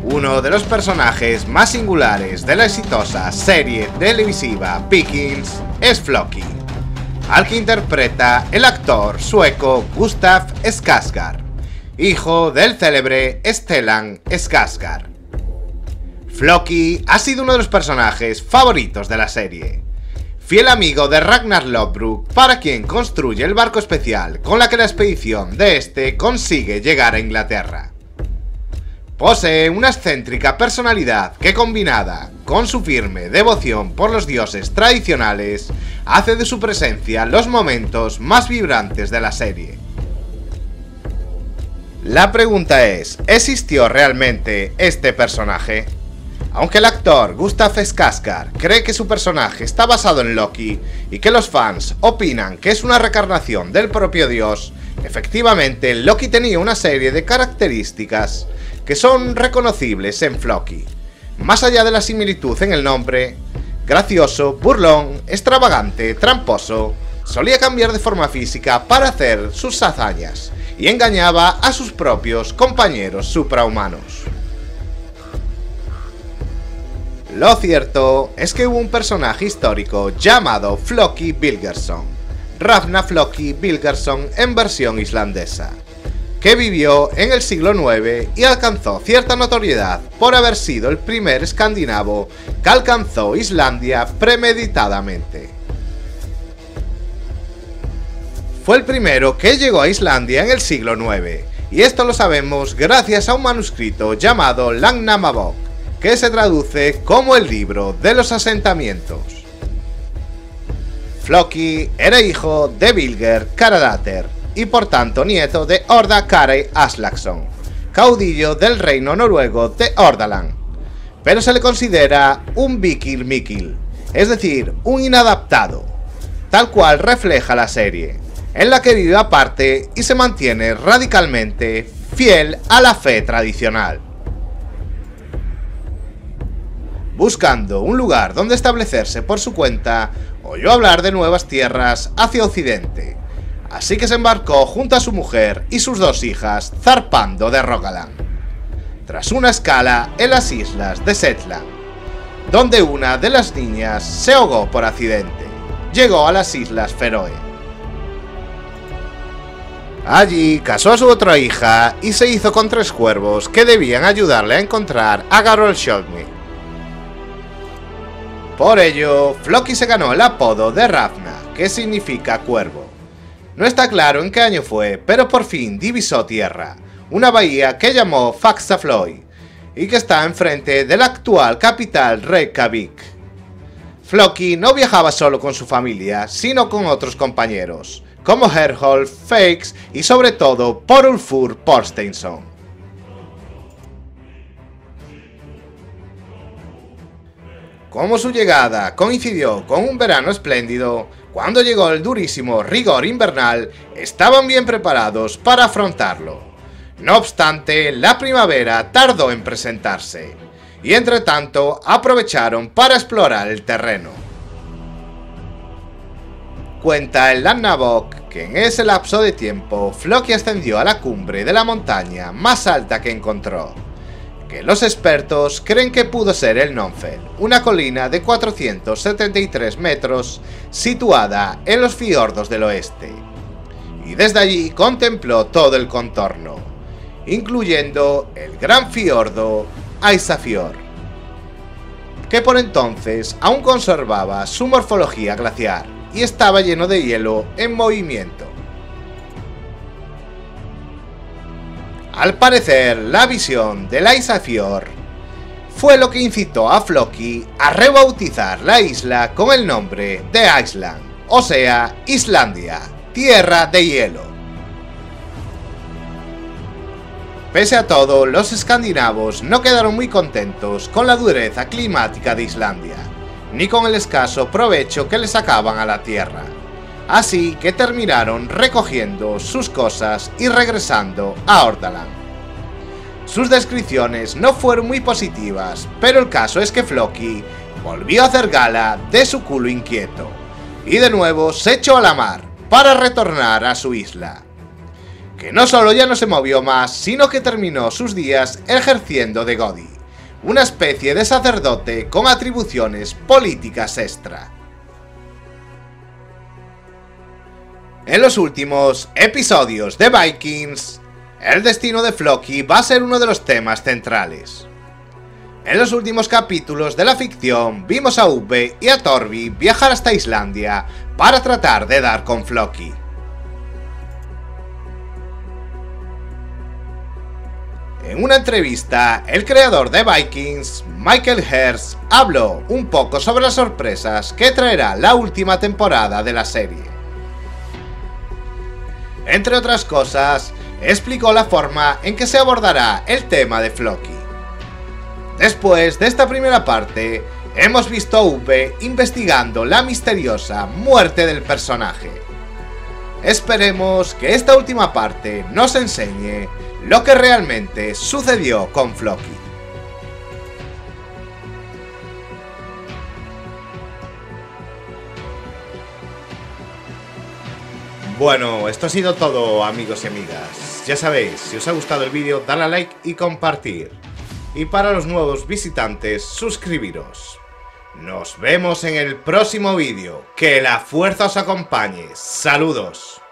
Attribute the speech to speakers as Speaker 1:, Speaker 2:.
Speaker 1: Uno de los personajes más singulares de la exitosa serie televisiva Vikings es Floki, al que interpreta el actor sueco Gustaf Skarsgård, hijo del célebre Stellan Skarsgård. Floki ha sido uno de los personajes favoritos de la serie, fiel amigo de Ragnar Lothbrok, para quien construye el barco especial con la que la expedición de este consigue llegar a Inglaterra. Posee una excéntrica personalidad que, combinada con su firme devoción por los dioses tradicionales, hace de su presencia los momentos más vibrantes de la serie. La pregunta es, ¿existió realmente este personaje? Aunque el actor Gustaf Skarsgård cree que su personaje está basado en Loki y que los fans opinan que es una reencarnación del propio dios, efectivamente Loki tenía una serie de características que son reconocibles en Floki. Más allá de la similitud en el nombre, gracioso, burlón, extravagante, tramposo, solía cambiar de forma física para hacer sus hazañas y engañaba a sus propios compañeros suprahumanos. Lo cierto es que hubo un personaje histórico llamado Floki Vilgerson, Ragnar Floki Vilgerson en versión islandesa, que vivió en el siglo IX y alcanzó cierta notoriedad por haber sido el primer escandinavo que alcanzó Islandia premeditadamente. Fue el primero que llegó a Islandia en el siglo IX, y esto lo sabemos gracias a un manuscrito llamado Landnámabók, que se traduce como el libro de los asentamientos. Floki era hijo de Vilger Karadater y por tanto nieto de Horda Kari Aslason, caudillo del reino noruego de Hordaland, pero se le considera un vikir mikil, es decir, un inadaptado, tal cual refleja la serie, en la que vive aparte y se mantiene radicalmente fiel a la fe tradicional, buscando un lugar donde establecerse por su cuenta. Oyó hablar de nuevas tierras hacia occidente, así que se embarcó junto a su mujer y sus dos hijas, zarpando de Rogaland, tras una escala en las islas de Shetland, donde una de las niñas se ahogó por accidente. Llegó a las islas Feroe. Allí casó a su otra hija y se hizo con 3 cuervos que debían ayudarle a encontrar a Garoldsholmi. Por ello, Floki se ganó el apodo de Ragnar, que significa cuervo. No está claro en qué año fue, pero por fin divisó tierra, una bahía que llamó Faxaflói, y que está enfrente de la actual capital Reykjavik. Floki no viajaba solo con su familia, sino con otros compañeros, como Herjolf, Fakes y sobre todo Porulfur Porsteinsson. Como su llegada coincidió con un verano espléndido, cuando llegó el durísimo rigor invernal, estaban bien preparados para afrontarlo. No obstante, la primavera tardó en presentarse, y entre tanto aprovecharon para explorar el terreno. Cuenta el Landnámabók que en ese lapso de tiempo Floki ascendió a la cumbre de la montaña más alta que encontró, que los expertos creen que pudo ser el Nonfell, una colina de 473 metros situada en los fiordos del oeste, y desde allí contempló todo el contorno, incluyendo el gran fiordo Ísafjord, que por entonces aún conservaba su morfología glaciar y estaba lleno de hielo en movimiento. Al parecer, la visión del Ísafjord fue lo que incitó a Floki a rebautizar la isla con el nombre de Iceland, o sea, Islandia, tierra de hielo. Pese a todo, los escandinavos no quedaron muy contentos con la dureza climática de Islandia, ni con el escaso provecho que le sacaban a la tierra. Así que terminaron recogiendo sus cosas y regresando a Hordaland. Sus descripciones no fueron muy positivas, pero el caso es que Floki volvió a hacer gala de su culo inquieto, y de nuevo se echó a la mar para retornar a su isla, que no solo ya no se movió más, sino que terminó sus días ejerciendo de Godi, una especie de sacerdote con atribuciones políticas extra. En los últimos episodios de Vikings, el destino de Floki va a ser uno de los temas centrales. En los últimos capítulos de la ficción vimos a Ubbe y a Torvi viajar hasta Islandia para tratar de dar con Floki. En una entrevista, el creador de Vikings, Michael Herz, habló un poco sobre las sorpresas que traerá la última temporada de la serie. Entre otras cosas, explicó la forma en que se abordará el tema de Floki. Después de esta primera parte, hemos visto a Ubbe investigando la misteriosa muerte del personaje. Esperemos que esta última parte nos enseñe lo que realmente sucedió con Floki. Bueno, esto ha sido todo, amigos y amigas. Ya sabéis, si os ha gustado el vídeo, dale a like y compartir. Y para los nuevos visitantes, suscribiros. Nos vemos en el próximo vídeo. Que la fuerza os acompañe. Saludos.